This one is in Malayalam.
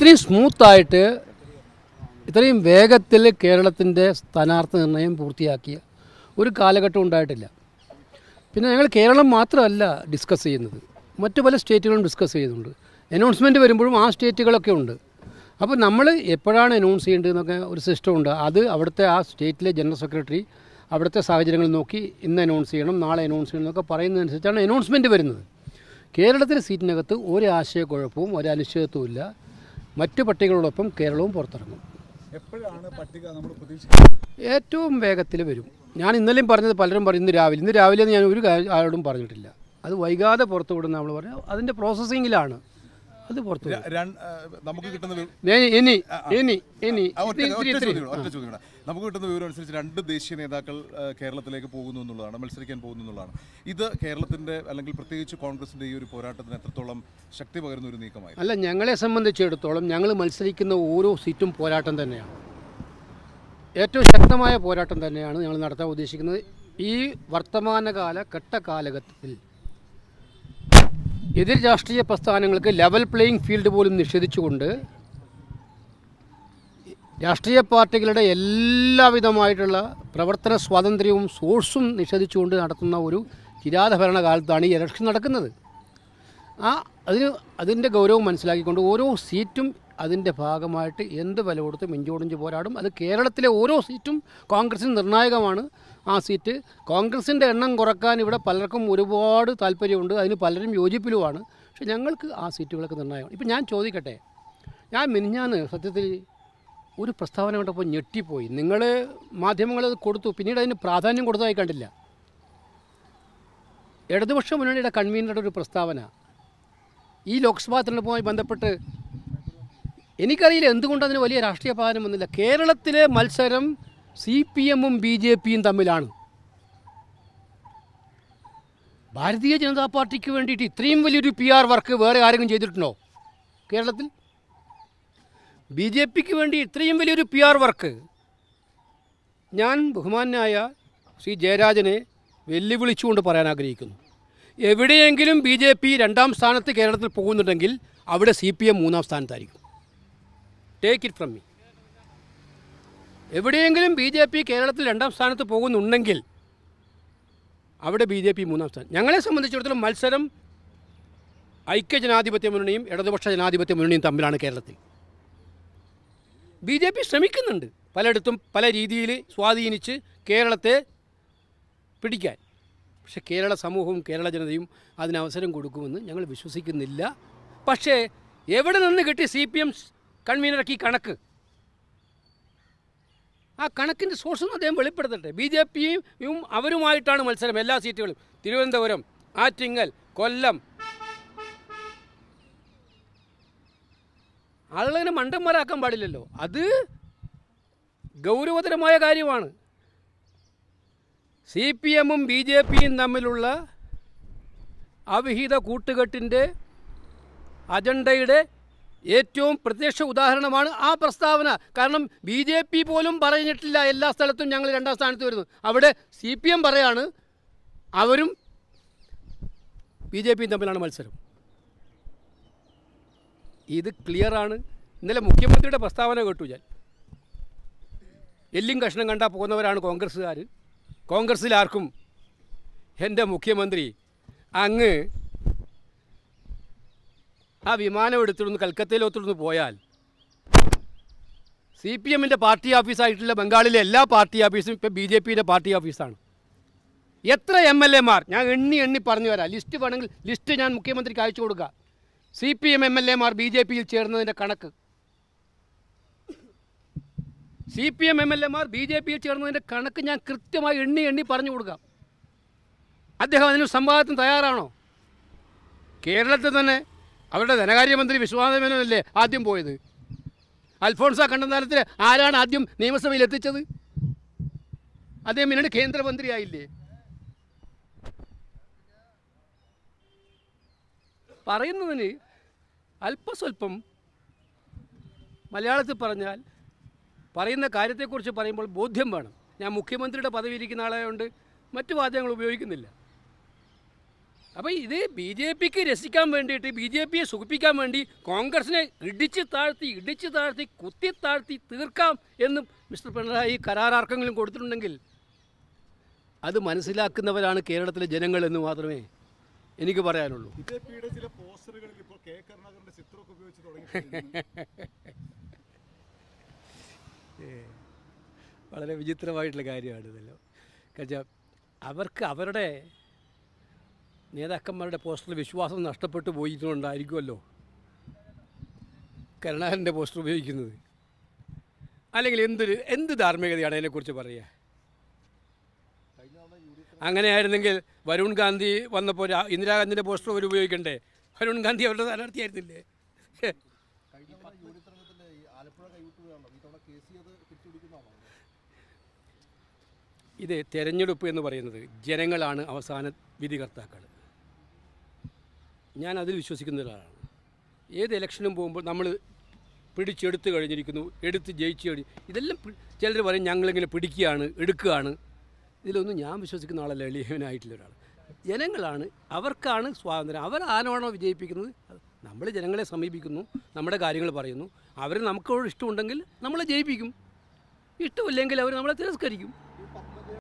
ഇത്രയും സ്മൂത്തായിട്ട് ഇത്രയും വേഗത്തിൽ കേരളത്തിൻ്റെ സ്ഥാനാർത്ഥി നിർണയം പൂർത്തിയാക്കിയ ഒരു കാലഘട്ടം ഉണ്ടായിട്ടില്ല. പിന്നെ ഞങ്ങൾ കേരളം മാത്രമല്ല ഡിസ്കസ് ചെയ്യുന്നത്, മറ്റു പല സ്റ്റേറ്റുകളും ഡിസ്കസ് ചെയ്യുന്നുണ്ട്. അനൗൺസ്മെൻറ്റ് വരുമ്പോഴും ആ സ്റ്റേറ്റുകളൊക്കെ ഉണ്ട്. അപ്പോൾ നമ്മൾ എപ്പോഴാണ് അനൗൺസ് ചെയ്യേണ്ടതെന്നൊക്കെ ഒരു സിസ്റ്റം ഉണ്ട്. അത് അവിടുത്തെ ആ സ്റ്റേറ്റിലെ ജനറൽ സെക്രട്ടറി അവിടുത്തെ സാഹചര്യങ്ങൾ നോക്കി ഇന്ന് അനൗൺസ് ചെയ്യണം, നാളെ അനൗൺസ് ചെയ്യണം എന്നൊക്കെ പറയുന്നതനുസരിച്ചാണ് അനൗൺസ്മെൻറ്റ് വരുന്നത്. കേരളത്തിലെ സീറ്റിനകത്ത് ഒരു ആശയക്കുഴപ്പവും ഒരു അനിശ്ചിതത്വവും ഇല്ല. മറ്റു പട്ടികളോടൊപ്പം കേരളവും പുറത്തിറങ്ങും. എപ്പോഴാണ് പട്ടിക നമ്മൾ പ്രതീക്ഷിക്കുന്നത്? ഏറ്റവും വേഗത്തിൽ വരും. ഞാൻ ഇന്നലെയും പറഞ്ഞത് പലരും പറയും ഇന്ന് രാവിലെ ഞാൻ ഒരു ആരോടും പറഞ്ഞിട്ടില്ല. അത് വൈകാതെ പുറത്തു വിടുന്ന നമ്മൾ പറഞ്ഞു. അതിൻ്റെ പ്രോസസ്സിങ്ങിലാണ്. അത് പുറത്തു നമുക്ക് കിട്ടുന്ന നമുക്ക് കിട്ടുന്ന വിവരം അനുസരിച്ച് 2 ദേശീയ നേതാക്കൾ കേരളത്തിലേക്ക് പോകുന്നു എന്നുള്ളതാണ്, മത്സരിക്കാൻ പോകുന്നു എന്നുള്ളതാണ്. ഇത് കേരളത്തിൻ്റെ അല്ലെങ്കിൽ പ്രത്യേകിച്ച് കോൺഗ്രസിൻ്റെ ഈ ഒരു പോരാട്ടത്തിന് എത്രത്തോളം ശക്തി പകരുന്ന ഒരു നീക്കമായി? അല്ല, ഞങ്ങളെ സംബന്ധിച്ചിടത്തോളം ഞങ്ങൾ മത്സരിക്കുന്ന ഓരോ സീറ്റും പോരാട്ടം തന്നെയാണ്. ഏറ്റവും ശക്തമായ പോരാട്ടം തന്നെയാണ് ഞങ്ങൾ നടത്താൻ ഉദ്ദേശിക്കുന്നത്. ഈ വർത്തമാനകാല ഘട്ടകാലഘട്ടത്തിൽ എതിർ രാഷ്ട്രീയ പ്രസ്ഥാനങ്ങൾക്ക് ലെവൽ പ്ലേയിങ് ഫീൽഡ് പോലും നിഷേധിച്ചുകൊണ്ട് രാഷ്ട്രീയ പാർട്ടികളുടെ എല്ലാവിധമായിട്ടുള്ള പ്രവർത്തന സ്വാതന്ത്ര്യവും സോഴ്സും നിഷേധിച്ചുകൊണ്ട് നടത്തുന്ന ഒരു കിരാത ഭരണകാലത്താണ് ഈ ഇലക്ഷൻ നടക്കുന്നത്. അതിൻ്റെ ഗൗരവം മനസ്സിലാക്കിക്കൊണ്ട് ഓരോ സീറ്റും അതിൻ്റെ ഭാഗമായിട്ട് എന്ത് വില കൊടുത്ത് മിഞ്ചോടിഞ്ച് പോരാടും. അത് കേരളത്തിലെ ഓരോ സീറ്റും കോൺഗ്രസിന് നിർണായകമാണ്. ആ സീറ്റ് കോൺഗ്രസിൻ്റെ എണ്ണം കുറക്കാൻ ഇവിടെ പലർക്കും ഒരുപാട് താല്പര്യമുണ്ട്, അതിന് പലരും യോജിപ്പിലുമാണ്. പക്ഷേ ഞങ്ങൾക്ക് ആ സീറ്റുകളൊക്കെ നിർണായകമാണ്. ഇപ്പം ഞാൻ ചോദിക്കട്ടെ, ഞാൻ മിനിഞ്ഞാന്ന് സത്യത്തിൽ ഒരു പ്രസ്താവന കണ്ടപ്പോൾ ഞെട്ടിപ്പോയി. നിങ്ങൾ മാധ്യമങ്ങളത് കൊടുത്തു, പിന്നീട് അതിന് പ്രാധാന്യം കൊടുത്തതായി കണ്ടില്ല. ഇടതുപക്ഷ മുന്നണിയുടെ കൺവീനറുടെ ഒരു പ്രസ്താവന ഈ ലോക്സഭാ തെരഞ്ഞെടുപ്പുമായി ബന്ധപ്പെട്ട്, എനിക്കറിയില്ല എന്തുകൊണ്ട് അതിന് വലിയ രാഷ്ട്രീയ പ്രാധാന്യം വന്നില്ല. കേരളത്തിലെ മത്സരം CPM-ഉം BJP-യും തമ്മിലാണ്. ഭാരതീയ ജനതാ പാർട്ടിക്ക് വേണ്ടിയിട്ട് ഇത്രയും വലിയൊരു PR വർക്ക് വേറെ ആരെങ്കിലും ചെയ്തിട്ടുണ്ടോ കേരളത്തിൽ? BJP-ക്ക് വേണ്ടി ഇത്രയും വലിയൊരു PR വർക്ക് ഞാൻ ബഹുമാന്യനായ ശ്രീ ജയരാജനെ വെല്ലുവിളിച്ചുകൊണ്ട് പറയാൻ ആഗ്രഹിക്കുന്നു. എവിടെയെങ്കിലും BJP 2ാം സ്ഥാനത്ത് കേരളത്തിൽ പോകുന്നുണ്ടെങ്കിൽ അവിടെ CPM 3ാം സ്ഥാനത്തായിരിക്കും. Take it from me. എവിടെയെങ്കിലും BJP കേരളത്തിൽ 2ാം സ്ഥാനത്ത് പോകുന്നുണ്ടെങ്കിൽ അവിടെ BJP 3ാം സ്ഥാനം. ഞങ്ങളെ സംബന്ധിച്ചിടത്തോളം മത്സരം ഐക്യജനാധിപത്യ മുന്നണിയും ഇടതുപക്ഷ ജനാധിപത്യ മുന്നണിയും തമ്മിലാണ് കേരളത്തിൽ. BJP ശ്രമിക്കുന്നുണ്ട് പലയിടത്തും പല രീതിയിൽ സ്വാധീനിച്ച് കേരളത്തെ പിടിക്കാൻ. പക്ഷേ കേരള സമൂഹവും കേരള ജനതയും അതിനവസരം കൊടുക്കുമെന്ന് ഞങ്ങൾ വിശ്വസിക്കുന്നില്ല. പക്ഷേ എവിടെ നിന്ന് കിട്ടി CPM കൺവീനർക്ക് ഈ കണക്ക്? ആ കണക്കിൻ്റെ സോഴ്സൊന്നും അദ്ദേഹം വെളിപ്പെടുത്തട്ടെ. BJP-യും അവരുമായിട്ടാണ് മത്സരം എല്ലാ സീറ്റുകളും. തിരുവനന്തപുരം, ആറ്റിങ്ങൽ, കൊല്ലം. ആളുകളതിനെ മണ്ടന്മാരാക്കാൻ പാടില്ലല്ലോ. അത് ഗൗരവതരമായ കാര്യമാണ്. CPM-ഉം BJP-യും തമ്മിലുള്ള അവിഹിത കൂട്ടുകെട്ടിൻ്റെ അജണ്ടയുടെ ഏറ്റവും പ്രത്യക്ഷ ഉദാഹരണമാണ് ആ പ്രസ്താവന. കാരണം BJP പോലും പറഞ്ഞിട്ടില്ല എല്ലാ സ്ഥലത്തും ഞങ്ങൾ 2ാം സ്ഥാനത്ത് വരുന്നു. അവിടെ CPM പറയാണ് അവരും BJP-യും തമ്മിലാണ് മത്സരം. ഇത് ക്ലിയറാണ്. ഇന്നലെ മുഖ്യമന്ത്രിയുടെ പ്രസ്താവന കേട്ടു ഞാൻ. എല്ലും കഷ്ണം കണ്ടാൽ പോകുന്നവരാണ് കോൺഗ്രസ്സുകാർ. കോൺഗ്രസ്സിലാർക്കും എൻ്റെ മുഖ്യമന്ത്രി അങ്ങ് ആ വിമാനം എടുത്തിരുന്ന് കൽക്കത്തയിലോത്തിരുന്ന് പോയാൽ CPM-ൻ്റെ പാർട്ടി ഓഫീസായിട്ടുള്ള ബംഗാളിലെ എല്ലാ പാർട്ടി ഓഫീസും ഇപ്പോൾ BJP-യുടെ പാർട്ടി ഓഫീസാണ്. എത്ര MLA-മാർ ഞാൻ എണ്ണി പറഞ്ഞു തരാം. ലിസ്റ്റ് വേണമെങ്കിൽ ലിസ്റ്റ് ഞാൻ മുഖ്യമന്ത്രിക്ക് അയച്ചു കൊടുക്കാം. CPM MLA-മാർ BJP-യിൽ ചേർന്നതിൻ്റെ കണക്ക്. CPM MLA-മാർ BJP-യിൽ ചേർന്നതിൻ്റെ കണക്ക് ഞാൻ കൃത്യമായി എണ്ണി പറഞ്ഞു കൊടുക്കാം. അദ്ദേഹം അതിന് സംവാദത്തിന് തയ്യാറാണോ? കേരളത്തിൽ തന്നെ അവരുടെ ധനകാര്യമന്ത്രി വിശ്വനാഥ മേനോനല്ലേ ആദ്യം പോയത്? അൽഫോൺസ കണ്ണന്താനത്തിൽ ആരാണ് ആദ്യം നിയമസഭയിൽ എത്തിച്ചത്? അദ്ദേഹം പിന്നീട് കേന്ദ്രമന്ത്രിയായില്ലേ? പറയുന്നതിന് അല്പസ്വല്പം മലയാളത്തിൽ പറഞ്ഞാൽ പറയുന്ന കാര്യത്തെക്കുറിച്ച് പറയുമ്പോൾ ബോധ്യം വേണം. ഞാൻ മുഖ്യമന്ത്രിയുടെ പദവി ഇരിക്കുന്ന ആളായതുകൊണ്ട് മറ്റു വാചകങ്ങൾ ഉപയോഗിക്കുന്നില്ല. അപ്പോൾ ഇത് ബി ജെ പിക്ക് രസിക്കാൻ വേണ്ടിയിട്ട് ബി ജെ പിയെ സുഖിപ്പിക്കാൻ വേണ്ടി കോൺഗ്രസിനെ ഇടിച്ച് താഴ്ത്തി കുത്തി താഴ്ത്തി തീർക്കാം എന്നും മിസ്റ്റർ പിണറായി കരാറാർക്കെങ്കിലും കൊടുത്തിട്ടുണ്ടെങ്കിൽ അത് മനസ്സിലാക്കുന്നവരാണ് കേരളത്തിലെ ജനങ്ങൾ എന്ന് മാത്രമേ എനിക്ക് പറയാനുള്ളൂ. ബിജെപിയുടെ ചില പോസ്റ്ററുകളിൽ ഇപ്പോൾ കെ കരുണാകരന്റെ ചിത്രമൊക്കെ ഉപയോഗിച്ച് തുടങ്ങി. വളരെ വിചിത്രമായിട്ടുള്ള കാര്യമാണ് ഇതല്ലോ. കാരണം അവർക്ക് അവരുടെ നേതാക്കന്മാരുടെ പോസ്റ്ററിൽ വിശ്വാസം നഷ്ടപ്പെട്ടു പോയിട്ടുണ്ടായിരിക്കുമല്ലോ കരുണാകരൻ്റെ പോസ്റ്റർ ഉപയോഗിക്കുന്നത്. അല്ലെങ്കിൽ എന്ത് ധാർമ്മികതയാണ് അതിനെക്കുറിച്ച് പറയുക? അങ്ങനെയായിരുന്നെങ്കിൽ വരുൺ ഗാന്ധി വന്നപ്പോൾ ഇന്ദിരാഗാന്ധിൻ്റെ പോസ്റ്റർ അവർ ഉപയോഗിക്കണ്ടേ? വരുൺ ഗാന്ധി അവരുടെ സ്ഥാനാർത്ഥിയായിരുന്നില്ലേ? ഇത് തെരഞ്ഞെടുപ്പ് എന്ന് പറയുന്നത് ജനങ്ങളാണ് അവസാന വിധികർത്താക്കൾ. ഞാൻ അതിൽ വിശ്വസിക്കുന്ന ഒരാളാണ്. ഏത് ഇലക്ഷനും പോകുമ്പോൾ നമ്മൾ പിടിച്ചെടുത്ത് കഴിഞ്ഞിരിക്കുന്നു, എടുത്ത് ജയിച്ചു കഴിഞ്ഞു, ഇതെല്ലാം ചിലർ പറയും ഞങ്ങളിങ്ങനെ പിടിക്കുകയാണ്, എടുക്കുകയാണ്. ഇതിലൊന്നും ഞാൻ വിശ്വസിക്കുന്ന ആളല്ല, എളിയവനായിട്ടുള്ള ഒരാൾ. ജനങ്ങളാണ്, അവർക്കാണ് സ്വാതന്ത്ര്യം. അവരാരാണോ വിജയിപ്പിക്കുന്നത് നമ്മൾ ജനങ്ങളെ സമീപിക്കുന്നു, നമ്മുടെ കാര്യങ്ങൾ പറയുന്നു. അവർ നമുക്കോട് ഇഷ്ടമുണ്ടെങ്കിൽ നമ്മളെ ജയിപ്പിക്കും, ഇഷ്ടമില്ലെങ്കിൽ അവർ നമ്മളെ തിരസ്കരിക്കും.